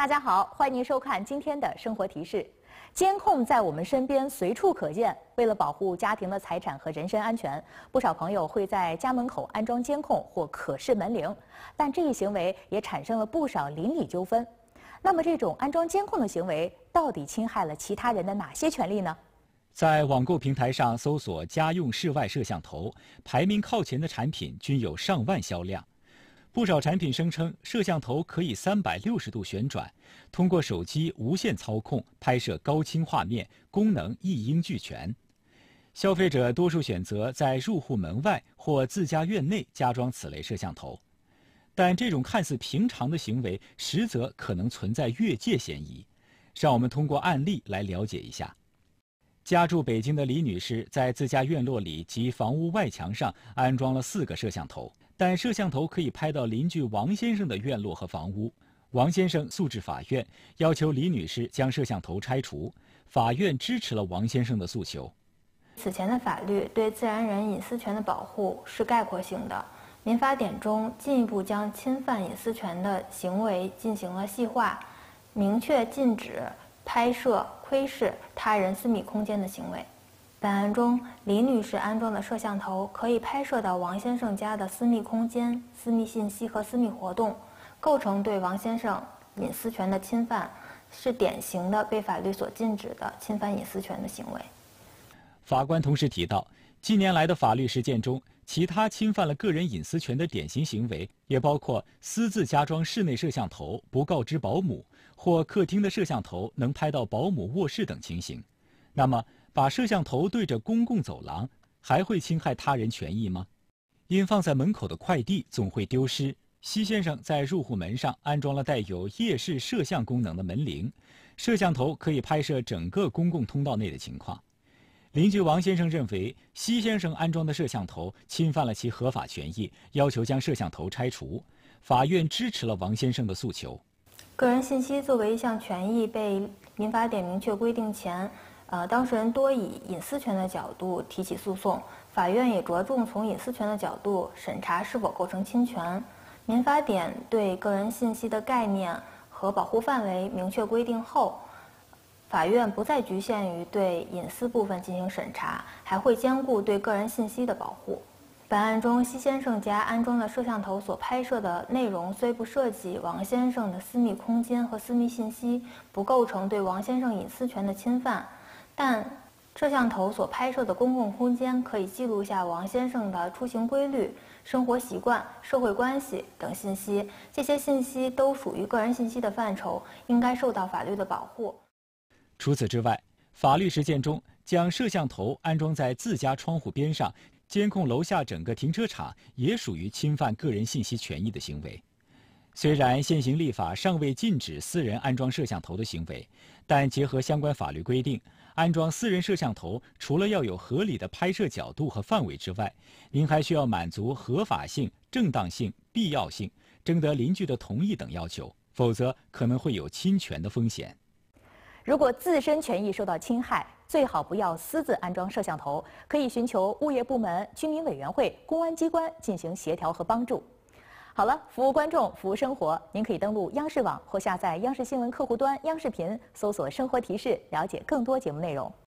大家好，欢迎您收看今天的生活提示。监控在我们身边随处可见，为了保护家庭的财产和人身安全，不少朋友会在家门口安装监控或可视门铃，但这一行为也产生了不少邻里纠纷。那么，这种安装监控的行为到底侵害了其他人的哪些权利呢？ 在网购平台上搜索家用室外摄像头，排名靠前的产品均有上万销量。不少产品声称摄像头可以360度旋转，通过手机无线操控拍摄高清画面，功能一应俱全。消费者多数选择在入户门外或自家院内加装此类摄像头，但这种看似平常的行为，实则可能存在越界嫌疑。让我们通过案例来了解一下。家住北京的李女士在自家院落里及房屋外墙上安装了4个摄像头，但摄像头可以拍到邻居王先生的院落和房屋。王先生诉至法院，要求李女士将摄像头拆除。法院支持了王先生的诉求。 此前的法律对自然人隐私权的保护是概括性的，民法典中进一步将侵犯隐私权的行为进行了细化，明确禁止拍摄、窥视他人私密空间的行为。本案中，李女士安装的摄像头可以拍摄到王先生家的私密空间、私密信息和私密活动，构成对王先生隐私权的侵犯，是典型的被法律所禁止的侵犯隐私权的行为。 法官同时提到，近年来的法律实践中，其他侵犯了个人隐私权的典型行为，也包括私自加装室内摄像头不告知保姆，或客厅的摄像头能拍到保姆卧室等情形。那么，把摄像头对着公共走廊，还会侵害他人权益吗？因放在门口的快递总会丢失，奚先生在入户门上安装了带有夜视摄像功能的门铃，摄像头可以拍摄整个公共通道内的情况。邻居王先生认为，奚先生安装的摄像头侵犯了其合法权益，要求将摄像头拆除。法院支持了王先生的诉求。 个人信息作为一项权益被民法典明确规定前，当事人多以隐私权的角度提起诉讼，法院也着重从隐私权的角度审查是否构成侵权。民法典对个人信息的概念和保护范围明确规定后，法院不再局限于对隐私部分进行审查，还会兼顾对个人信息的保护。本案中，奚先生家安装的摄像头所拍摄的内容虽不涉及王先生的私密空间和私密信息，不构成对王先生隐私权的侵犯，但摄像头所拍摄的公共空间可以记录下王先生的出行规律、生活习惯、社会关系等信息，这些信息都属于个人信息的范畴，应该受到法律的保护。 除此之外，法律实践中将摄像头安装在自家窗户边上，监控楼下整个停车场，也属于侵犯个人信息权益的行为。虽然现行立法尚未禁止私人安装摄像头的行为，但结合相关法律规定，安装私人摄像头除了要有合理的拍摄角度和范围之外，您还需要满足合法性、正当性、必要性、征得邻居的同意等要求，否则可能会有侵权的风险。 如果自身权益受到侵害，最好不要私自安装摄像头，可以寻求物业部门、居民委员会、公安机关进行协调和帮助。好了，服务观众，服务生活，您可以登录央视网或下载央视新闻客户端央视频，搜索“生活提示”，了解更多节目内容。